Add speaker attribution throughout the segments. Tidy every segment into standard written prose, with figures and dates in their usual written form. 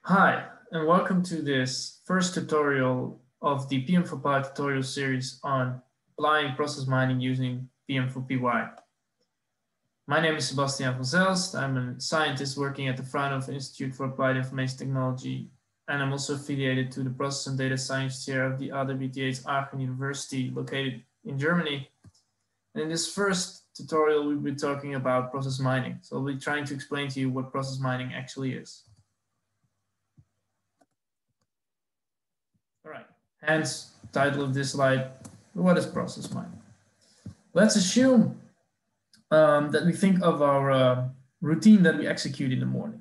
Speaker 1: Hi, and welcome to this first tutorial of the PM4Pi tutorial series on applying process mining using PM4PY. My name is Sebastian van Zelst. I'm a scientist working at the Fraunhofer Institute for Applied Information Technology, and I'm also affiliated to the Process and Data Science Chair of the ADBTH Aachen University, located in Germany. And in this first tutorial, we'll be talking about process mining. So I'll be trying to explain to you what process mining actually is. All right, hence title of this slide, what is process mining? Let's assume that we think of our routine that we execute in the morning.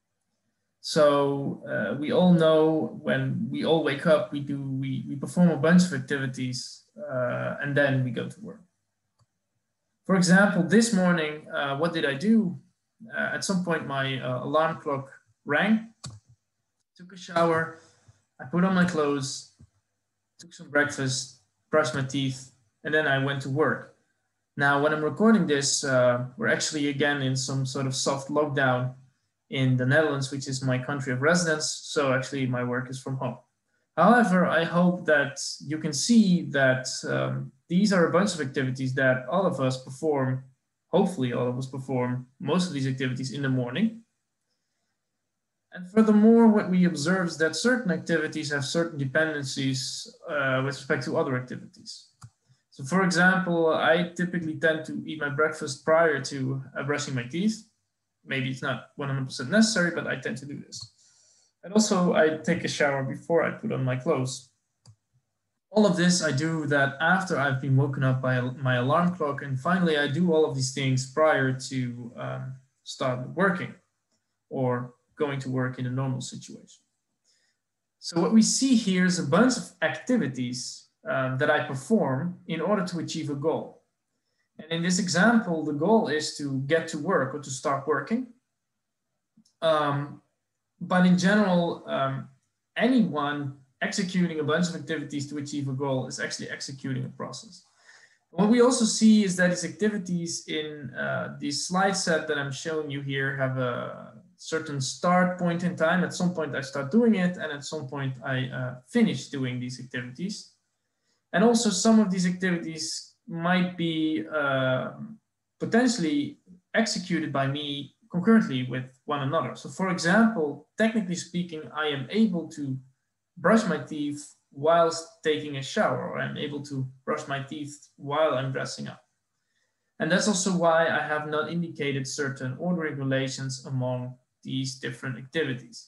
Speaker 1: So we all know when we all wake up, we perform a bunch of activities and then we go to work. For example, this morning, what did I do? At some point, my alarm clock rang, took a shower, I put on my clothes, took some breakfast, brushed my teeth, and then I went to work. Now, when I'm recording this, we're actually again in some sort of soft lockdown in the Netherlands, which is my country of residence. So actually my work is from home. However, I hope that you can see that these are a bunch of activities that all of us perform. Hopefully all of us perform most of these activities in the morning. And furthermore, what we observe is that certain activities have certain dependencies with respect to other activities. So for example, I typically tend to eat my breakfast prior to brushing my teeth. Maybe it's not 100% necessary, but I tend to do this. And also I take a shower before I put on my clothes. All of this I do that after I've been woken up by my alarm clock. And finally, I do all of these things prior to start working or going to work in a normal situation. So what we see here is a bunch of activities that I perform in order to achieve a goal. And in this example, the goal is to get to work or to start working. But in general, anyone executing a bunch of activities to achieve a goal is actually executing a process. What we also see is that these activities in this slide set that I'm showing you here have a certain start point in time. At some point I start doing it, and at some point I finish doing these activities. And also some of these activities might be potentially executed by me concurrently with one another. So for example, technically speaking, I am able to brush my teeth whilst taking a shower, or I'm able to brush my teeth while I'm dressing up. And that's also why I have not indicated certain ordering relations among these different activities.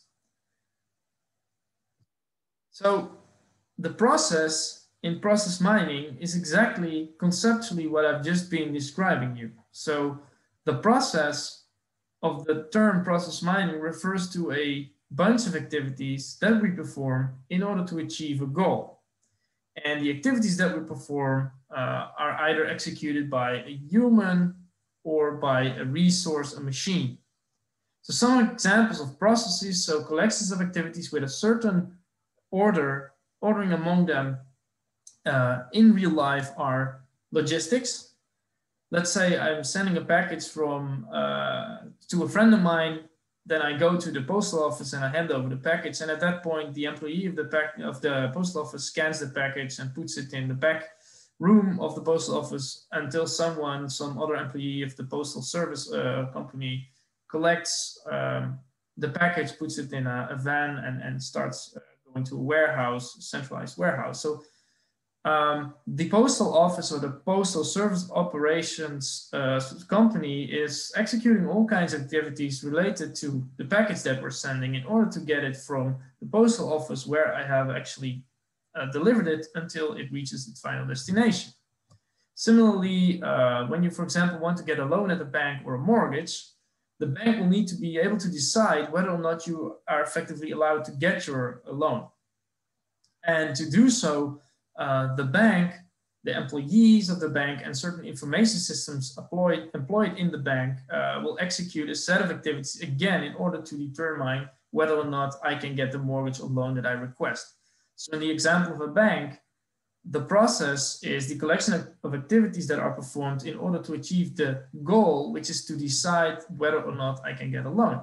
Speaker 1: So the process in process mining is exactly conceptually what I've just been describing you. So the process of the term process mining refers to a bunch of activities that we perform in order to achieve a goal. And the activities that we perform are either executed by a human or by a resource, a machine. So some examples of processes, so collections of activities with a certain ordering among them in real life are logistics. Let's say I'm sending a package from to a friend of mine, then I go to the postal office and I hand over the package. And at that point, the employee of the postal office scans the package and puts it in the back room of the postal office until some other employee of the postal service company collects the package, puts it in a van and starts going to a warehouse, centralized warehouse. So the postal office or the postal service operations company is executing all kinds of activities related to the package that we're sending in order to get it from the postal office where I have actually delivered it until it reaches its final destination. Similarly, when you, for example, want to get a loan at a bank or a mortgage, the bank will need to be able to decide whether or not you are effectively allowed to get your loan. And to do so, the bank, the employees of the bank, and certain information systems employed in the bank will execute a set of activities again in order to determine whether or not I can get the mortgage or loan that I request. So in the example of a bank, the process is the collection of activities that are performed in order to achieve the goal, which is to decide whether or not I can get a loan.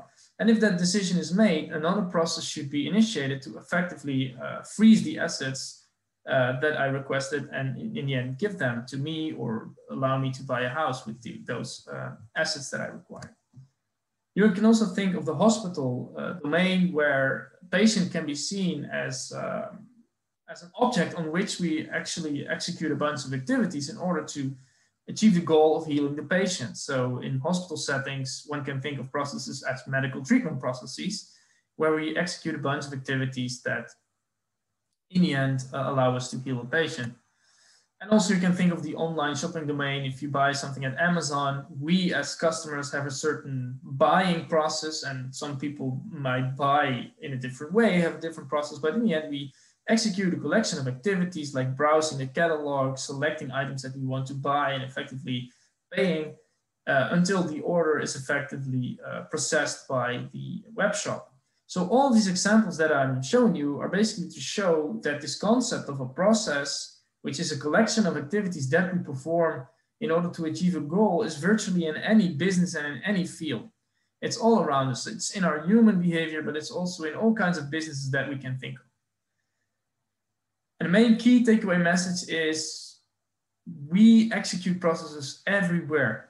Speaker 1: And if that decision is made, another process should be initiated to effectively freeze the assets that I requested and in the end give them to me or allow me to buy a house with those assets that I require. You can also think of the hospital domain where a patient can be seen as an object on which we actually execute a bunch of activities in order to achieve the goal of healing the patient. So in hospital settings, one can think of processes as medical treatment processes, where we execute a bunch of activities that in the end allow us to heal a patient. And also you can think of the online shopping domain. If you buy something at Amazon, we as customers have a certain buying process, and some people might buy in a different way, have a different process, but in the end we execute a collection of activities like browsing the catalog, selecting items that we want to buy, and effectively paying until the order is effectively processed by the web shop. So all these examples that I'm showing you are basically to show that this concept of a process, which is a collection of activities that we perform in order to achieve a goal, is virtually in any business and in any field. It's all around us. It's in our human behavior, but it's also in all kinds of businesses that we can think of. And the main key takeaway message is we execute processes everywhere.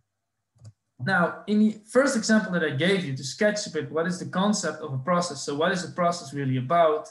Speaker 1: Now, in the first example that I gave you to sketch a bit, what is the concept of a process? So what is the process really about?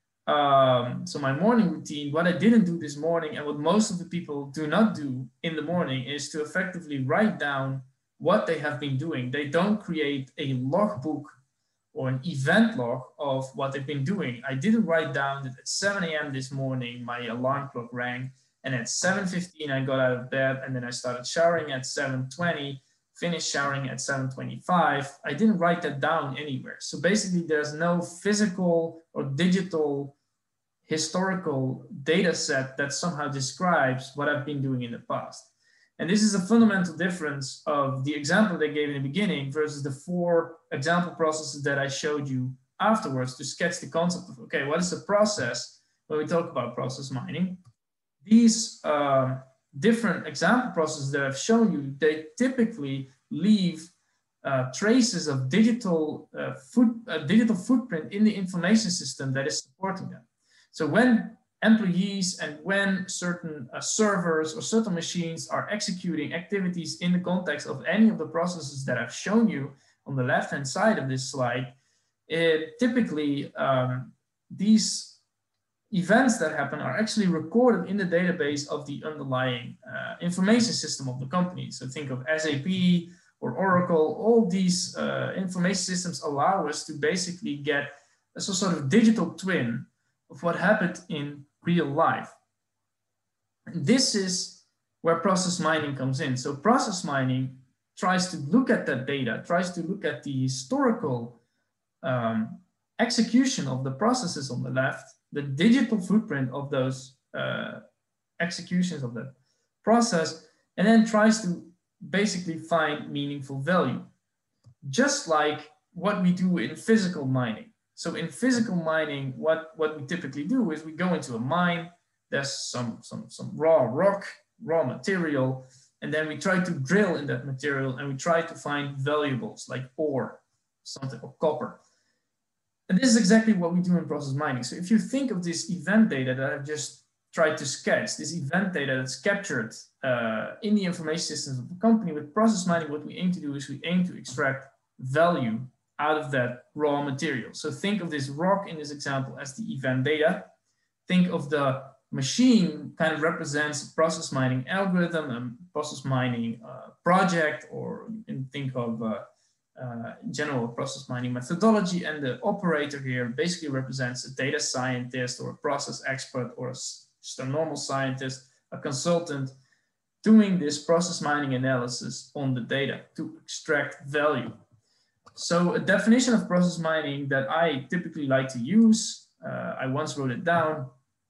Speaker 1: So my morning routine, what I didn't do this morning and what most of the people do not do in the morning is to effectively write down what they have been doing. They don't create a logbook or an event log of what they've been doing. I didn't write down that at 7 a.m. this morning, my alarm clock rang, and at 7:15 I got out of bed, and then I started showering at 7:20, finished showering at 7:25. I didn't write that down anywhere. So basically there's no physical or digital historical data set that somehow describes what I've been doing in the past. And this is a fundamental difference of the example they gave in the beginning versus the 4 example processes that I showed you afterwards to sketch the concept of, okay, what is a process when we talk about process mining? These different example processes that I've shown you, they typically leave traces of digital footprint in the information system that is supporting them. So when employees and when certain servers or certain machines are executing activities in the context of any of the processes that I've shown you on the left-hand side of this slide, typically these events that happen are actually recorded in the database of the underlying information system of the company. So think of SAP or Oracle. All these information systems allow us to basically get a sort of digital twin of what happened in real life. And this is where process mining comes in. So process mining tries to look at that data, tries to look at the historical execution of the processes on the left, the digital footprint of those executions of that process, and then tries to basically find meaningful value. Just like what we do in physical mining. So in physical mining, what we typically do is we go into a mine, there's some raw rock, raw material, and then we try to drill in that material and we try to find valuables like ore, something, or copper. And this is exactly what we do in process mining. So if you think of this event data that I've just tried to sketch, this event data that's captured in the information systems of the company, with process mining, what we aim to do is we aim to extract value out of that raw material. So think of this rock in this example as the event data. Think of the machine kind of represents a process mining algorithm, a process mining project, or you can think of general process mining methodology. And the operator here basically represents a data scientist or a process expert or just a normal scientist, a consultant, doing this process mining analysis on the data to extract value. So a definition of process mining that I typically like to use, I once wrote it down,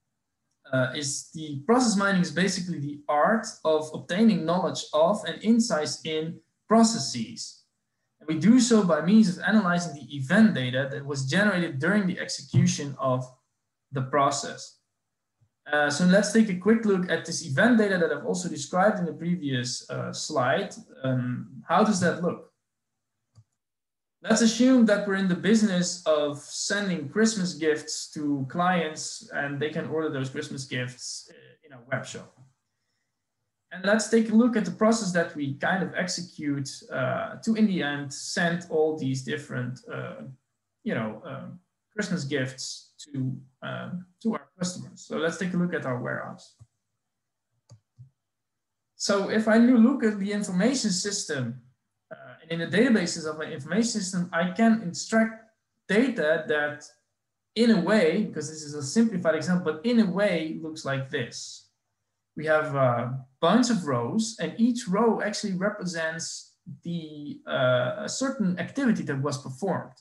Speaker 1: is the process mining is basically the art of obtaining knowledge of and insights in processes. And we do so by means of analyzing the event data that was generated during the execution of the process. So let's take a quick look at this event data that I've also described in the previous slide. How does that look? Let's assume that we're in the business of sending Christmas gifts to clients and they can order those Christmas gifts in a web shop. And let's take a look at the process that we kind of execute to, in the end, send all these different, Christmas gifts to our customers. So let's take a look at our warehouse. So if I look at the information system, and in the databases of my information system, I can extract data that in a way, because this is a simplified example, but in a way looks like this. We have a bunch of rows, and each row actually represents a certain activity that was performed.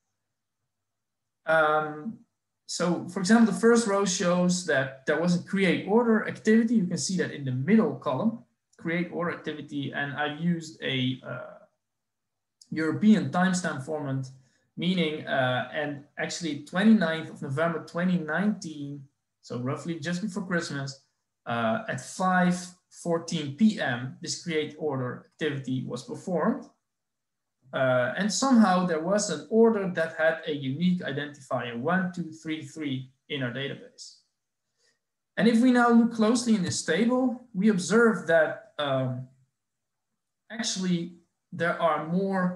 Speaker 1: So for example, the first row shows that there was a create order activity. You can see that in the middle column, create order activity, and I've used a European timestamp format, meaning, and actually 29th of November 2019, so roughly just before Christmas, at 5:14 p.m., this create order activity was performed. And somehow there was an order that had a unique identifier, 1233, in our database. And if we now look closely in this table, we observe that actually there are more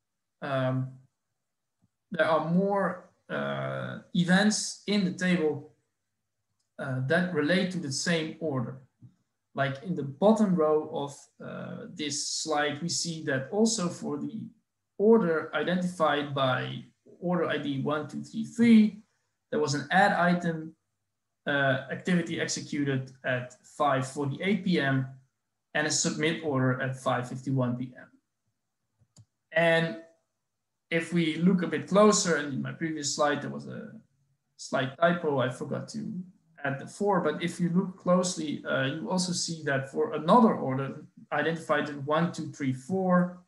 Speaker 1: events in the table that relate to the same order. Like in the bottom row of this slide, we see that also for the order identified by order ID 1233, there was an add item activity executed at 5:48 p.m. and a submit order at 5:51 p.m. And if we look a bit closer, and in my previous slide, there was a slight typo, I forgot to add the 4, but if you look closely, you also see that for another order identified in 1234,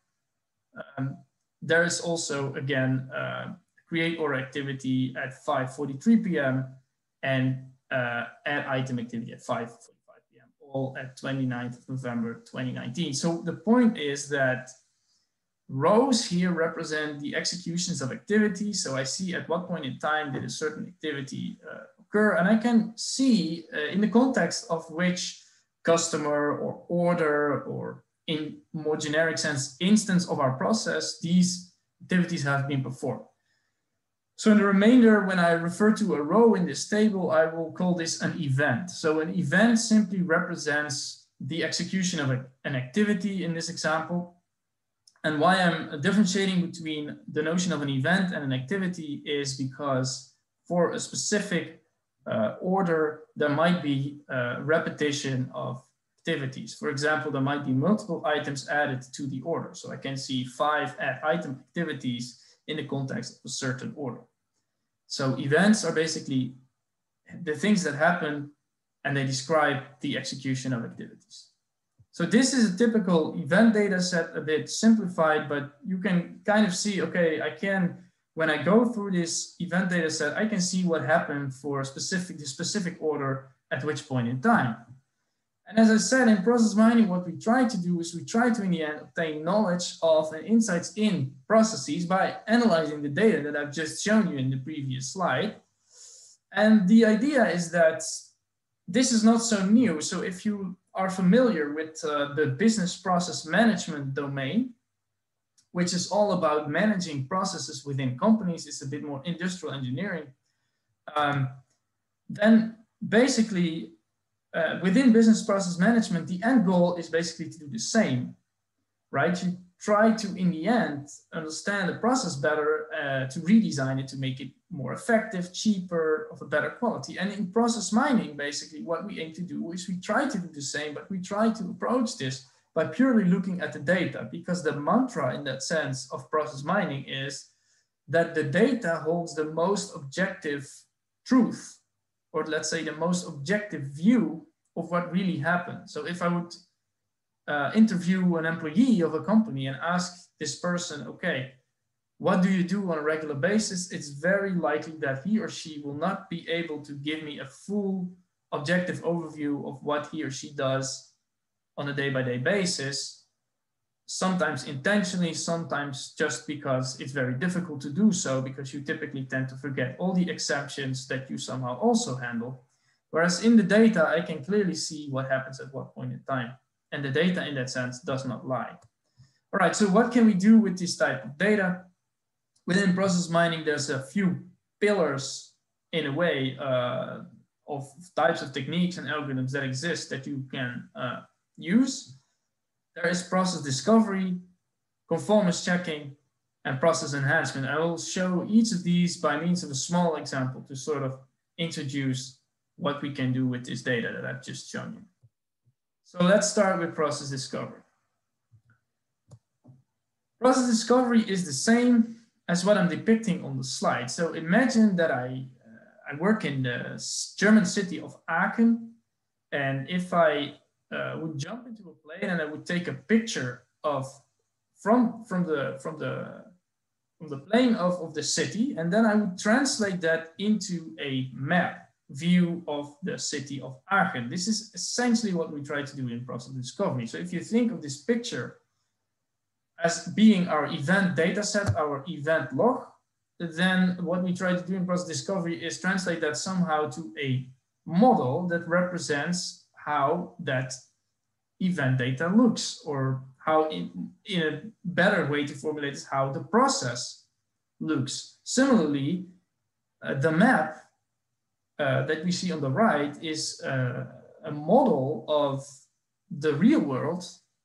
Speaker 1: there is also, again, create order activity at 5:43 p.m. and add item activity at 5:45 p.m., all at 29th of November 2019. So the point is that rows here represent the executions of activity. So I see at what point in time did a certain activity occur, and I can see in the context of which customer or order, or in more generic sense, instance of our process, these activities have been performed. So in the remainder, when I refer to a row in this table, I will call this an event. So an event simply represents the execution of an activity in this example. And why I'm differentiating between the notion of an event and an activity is because for a specific order, there might be repetition of activities. For example, there might be multiple items added to the order. So I can see 5 add item activities in the context of a certain order. So events are basically the things that happen, and they describe the execution of activities. So this is a typical event data set, a bit simplified, but you can kind of see, okay, when I go through this event data set, I can see what happened for the specific order at which point in time. And as I said, in process mining, what we try to do is we try to, in the end, obtain knowledge of and insights in processes by analyzing the data that I've just shown you in the previous slide. And the idea is that this is not so new. So if you are familiar with the business process management domain, which is all about managing processes within companies, it's a bit more industrial engineering, then basically, within business process management, the end goal is basically to do the same, right? You try to, in the end, understand the process better, to redesign it, to make it more effective, cheaper, of a better quality. And in process mining, basically, what we aim to do is we try to do the same, but we try to approach this by purely looking at the data, because the mantra in that sense of process mining is that the data holds the most objective truth, or let's say the most objective view of what really happened. So if I would interview an employee of a company and ask this person, okay, what do you do on a regular basis? It's very likely that he or she will not be able to give me a full objective overview of what he or she does on a day-by-day basis. sometimes intentionally, sometimes just because it's very difficult to do so, because you typically tend to forget all the exceptions that you somehow also handle. Whereas in the data, I can clearly see what happens at what point in time. And the data in that sense does not lie. All right, so what can we do with this type of data? Within process mining, there's a few pillars in a way of types of techniques and algorithms that exist that you can use. There is process discovery, conformance checking, and process enhancement. I will show each of these by means of a small example to sort of introduce what we can do with this data that I've just shown you. So let's start with process discovery. Process discovery is the same as what I'm depicting on the slide. So imagine that I work in the German city of Aachen, and if I would jump into a plane and I would take a picture of from the plane of the city, and then I would translate that into a map view of the city of Aachen. This is essentially what we try to do in process discovery. So if you think of this picture as being our event data set, our event log, then what we try to do in process discovery is translate that somehow to a model that represents how that event data looks, or how in a better way to formulate is how the process looks. Similarly, the map that we see on the right is a model of the real world,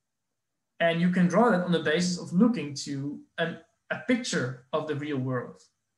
Speaker 1: and you can draw that on the basis of looking to a picture of the real world.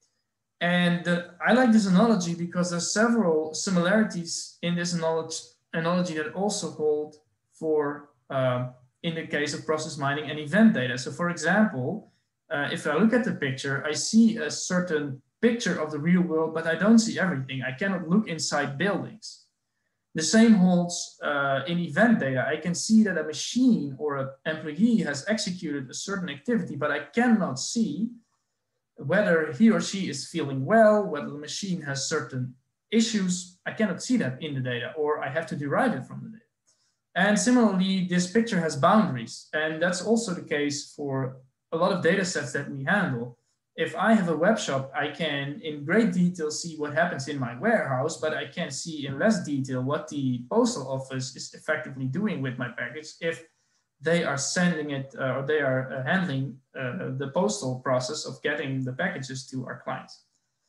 Speaker 1: And I like this analogy because there's several similarities in this analogy that also hold for, in the case of process mining and event data. So for example, if I look at the picture, I see a certain picture of the real world, but I don't see everything. I cannot look inside buildings. The same holds in event data. I can see that a machine or an employee has executed a certain activity, but I cannot see whether he or she is feeling well, whether the machine has certain issues. I cannot see that in the data, or I have to derive it from the data. And similarly, this picture has boundaries. And that's also the case for a lot of data sets that we handle. If I have a web shop, I can in great detail see what happens in my warehouse, but I can see in less detail what the postal office is effectively doing with my package if they are sending it or they are handling the postal process of getting the packages to our clients.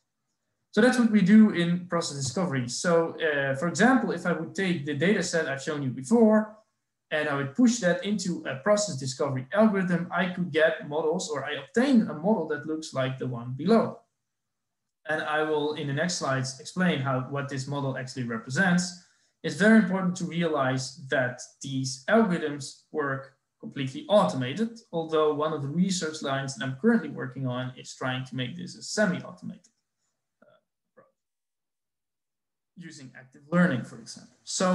Speaker 1: So that's what we do in process discovery. So for example, if I would take the data set I've shown you before, and I would push that into a process discovery algorithm, I could get models, or I obtain a model that looks like the one below. And I will, in the next slides, explain what this model actually represents. It's very important to realize that these algorithms work completely automated, although one of the research lines that I'm currently working on is trying to make this a semi-automated approach, using active learning, for example.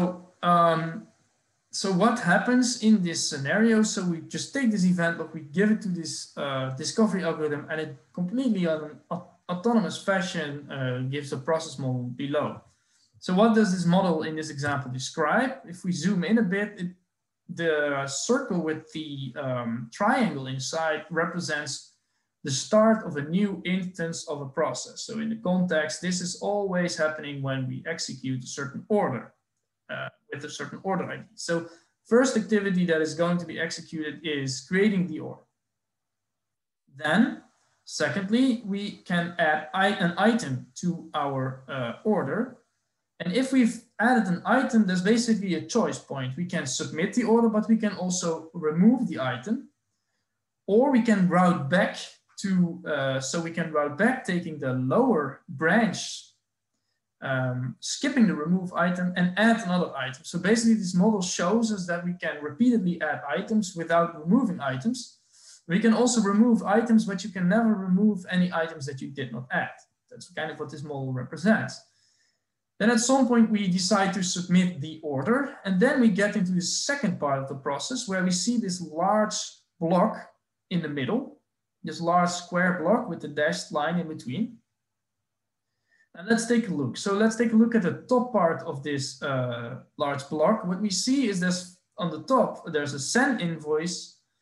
Speaker 1: So what happens in this scenario? So we just take this event log, we give it to this discovery algorithm, and it completely on an autonomous fashion gives a process model below. So what does this model in this example describe? If we zoom in a bit, the circle with the triangle inside represents the start of a new instance of a process. So in the context, this is always happening when we execute a certain order. With a certain order ID. So first activity that is going to be executed is creating the order. Then, secondly, we can add an item to our order. And if we've added an item, there's basically a choice point. We can submit the order, but we can also remove the item. Or we can route back to, so we can route back taking the lower branch, skipping the remove item and add another item. So basically this model shows us that we can repeatedly add items without removing items. We can also remove items, but you can never remove any items that you did not add. That's kind of what this model represents. Then at some point we decide to submit the order, and then we get into the second part of the process where we see this large block in the middle, this large square block with the dashed line in between. And let's take a look. So let's take a look at the top part of this large block. What we see is this on the top, there's a send invoice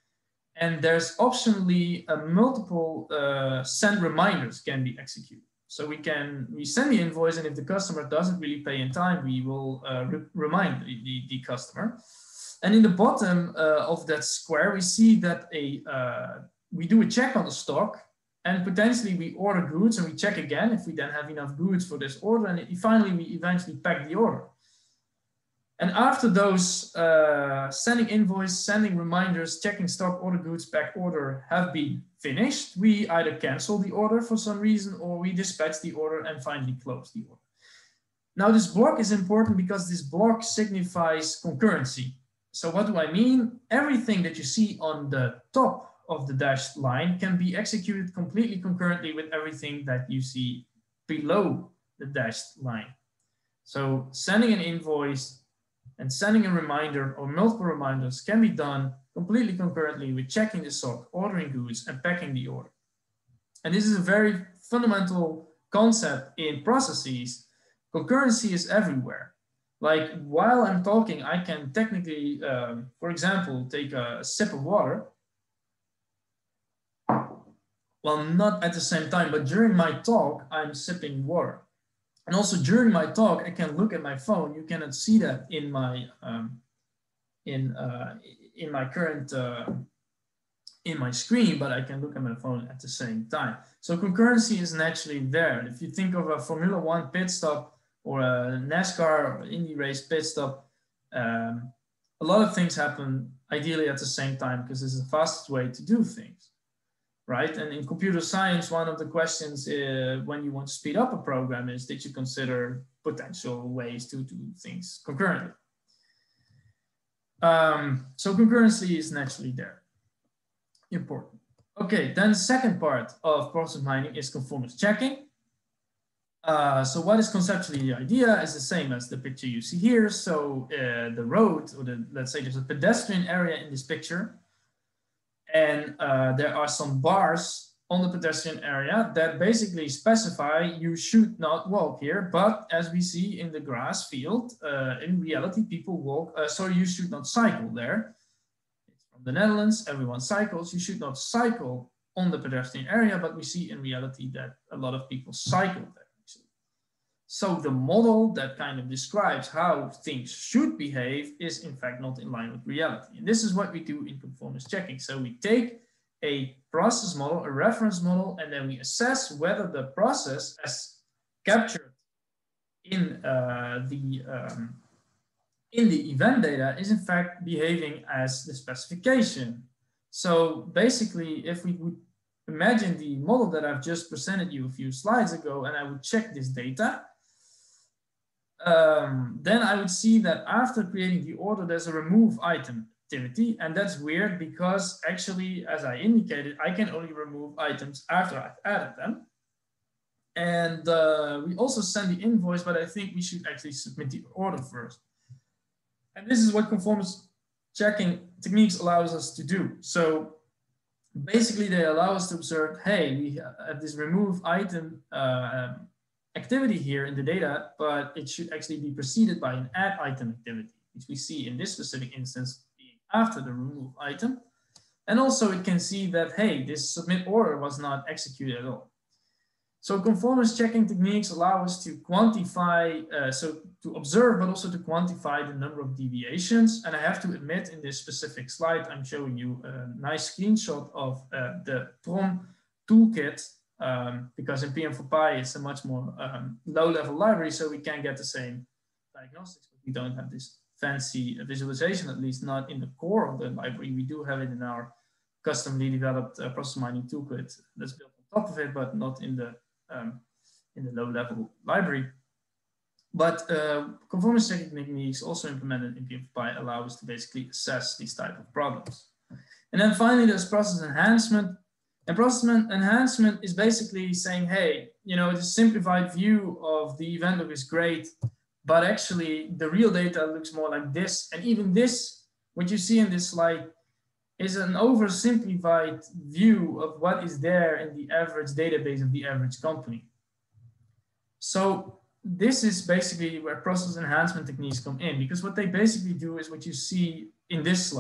Speaker 1: And there's optionally multiple send reminders can be executed. So we send the invoice, and if the customer doesn't really pay in time, we will remind the customer. And in the bottom of that square, we see that we do a check on the stock, and potentially we order goods, and we check again if we then have enough goods for this order, and finally we eventually pack the order. And after those sending invoice, sending reminders, checking stock, order goods, pack order have been finished, we either cancel the order for some reason, or we dispatch the order and finally close the order. Now this block is important because this block signifies concurrency. So what do I mean? Everything that you see on the top of the dashed line can be executed completely concurrently with everything that you see below the dashed line. So sending an invoice and sending a reminder or multiple reminders can be done completely concurrently with checking the stock, ordering goods, and packing the order. And this is a very fundamental concept in processes. Concurrency is everywhere. Like while I'm talking, I can technically, for example, take a sip of water. Well, not at the same time, but during my talk, I'm sipping water. And also during my talk, I can look at my phone. You cannot see that in my current in my screen, but I can look at my phone at the same time. So concurrency is naturally there. If you think of a Formula One pit stop or a NASCAR or Indy race pit stop, a lot of things happen ideally at the same time because it's the fastest way to do things. Right? And in computer science, one of the questions when you want to speed up a program is, did you consider potential ways to do things concurrently? So concurrency is naturally there. Important. Okay, then the second part of process mining is conformance checking. So what is conceptually the idea is the same as the picture you see here. So the road, or let's say there's a pedestrian area in this picture. And there are some bars on the pedestrian area that basically specify you should not walk here. But as we see in the grass field, in reality, people walk. Sorry, you should not cycle there. It's from the Netherlands. Everyone cycles. You should not cycle on the pedestrian area. But we see in reality that a lot of people cycle there. So the model that kind of describes how things should behave is in fact not in line with reality. And this is what we do in conformance checking. So we take a process model, a reference model, and then we assess whether the process as captured in the event data is in fact behaving as the specification. So basically, if we would imagine the model that I've just presented you a few slides ago, and I would check this data, then I would see that after creating the order, there's a remove item activity. And that's weird because actually, as I indicated, I can only remove items after I've added them. And we also send the invoice, but I think we should actually submit the order first. And this is what conformance checking techniques allows us to do. So basically, they allow us to observe, hey, we have this remove item activity here in the data, but it should actually be preceded by an add item activity, which we see in this specific instance being after the remove item. And also it can see that, hey, this submit order was not executed at all. So conformance checking techniques allow us to quantify, so to observe, but also to quantify the number of deviations. And I have to admit, in this specific slide, I'm showing you a nice screenshot of the PROM toolkit, because in PM4Py it's a much more low-level library, so we can get the same diagnostics, but we don't have this fancy visualization, at least not in the core of the library. We do have it in our customly developed process mining toolkit that's built on top of it, but not in the low-level library. But conformance checking techniques also implemented in PM4Py allow us to basically assess these type of problems. And then finally, there's process enhancement. And process enhancement is basically saying, hey, you know, the simplified view of the event look is great, but actually the real data looks more like this. And even this, what you see in this slide, is an oversimplified view of what is there in the average database of the average company. So this is basically where process enhancement techniques come in, because what they basically do is what you see in this slide.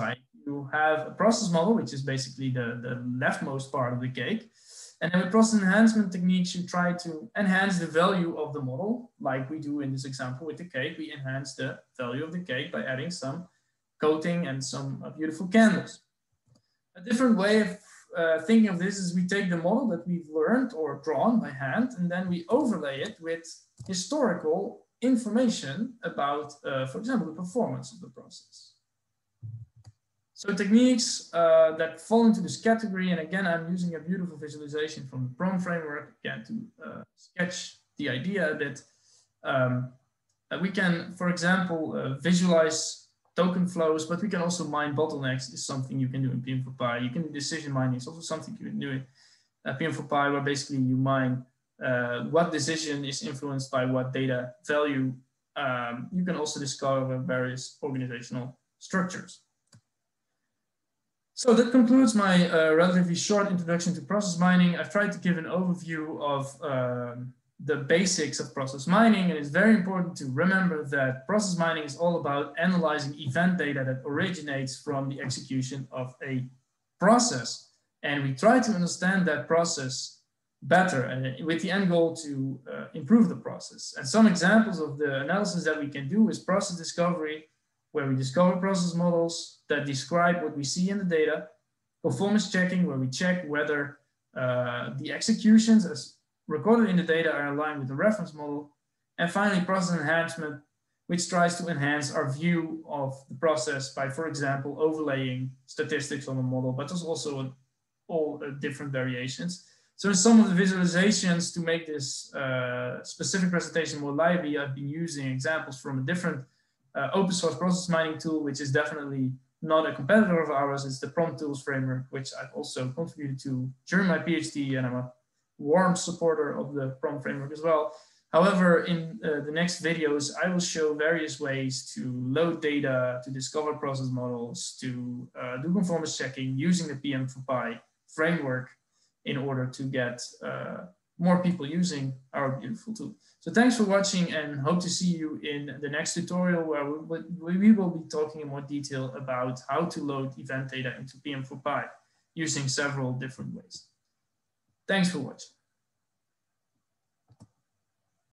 Speaker 1: you have a process model, which is basically the leftmost part of the cake. And then with process enhancement techniques, you try to enhance the value of the model, like we do in this example with the cake. We enhance the value of the cake by adding some coating and some beautiful candles. A different way of thinking of this is we take the model that we've learned or drawn by hand, and then we overlay it with historical information about, for example, the performance of the process. So techniques that fall into this category, and again, I'm using a beautiful visualization from the PROM framework, again, to sketch the idea a bit. We can, for example, visualize token flows, but we can also mine bottlenecks. Is something you can do in PM4Py. You can do decision mining. It's also something you can do in PM4Py, where basically you mine what decision is influenced by what data value. You can also discover various organizational structures. So that concludes my relatively short introduction to process mining. I've tried to give an overview of the basics of process mining, and it's very important to remember that process mining is all about analyzing event data that originates from the execution of a process. And we try to understand that process better, and with the end goal to improve the process. And some examples of the analysis that we can do is process discovery, where we discover process models that describe what we see in the data, conformance checking, where we check whether the executions as recorded in the data are aligned with the reference model, and finally process enhancement, which tries to enhance our view of the process by, for example, overlaying statistics on the model, but there's also all different variations. So in some of the visualizations to make this specific presentation more lively, I've been using examples from a different open source process mining tool, which is definitely not a competitor of ours. It's the PROMTools framework, which I've also contributed to during my PhD, and I'm a warm supporter of the PROM framework as well. However, in the next videos, I will show various ways to load data, to discover process models, to do conformance checking using the PM4Py framework in order to get more people using our beautiful tool. So thanks for watching, and hope to see you in the next tutorial, where we will be talking in more detail about how to load event data into PM4Py using several different ways. Thanks for watching.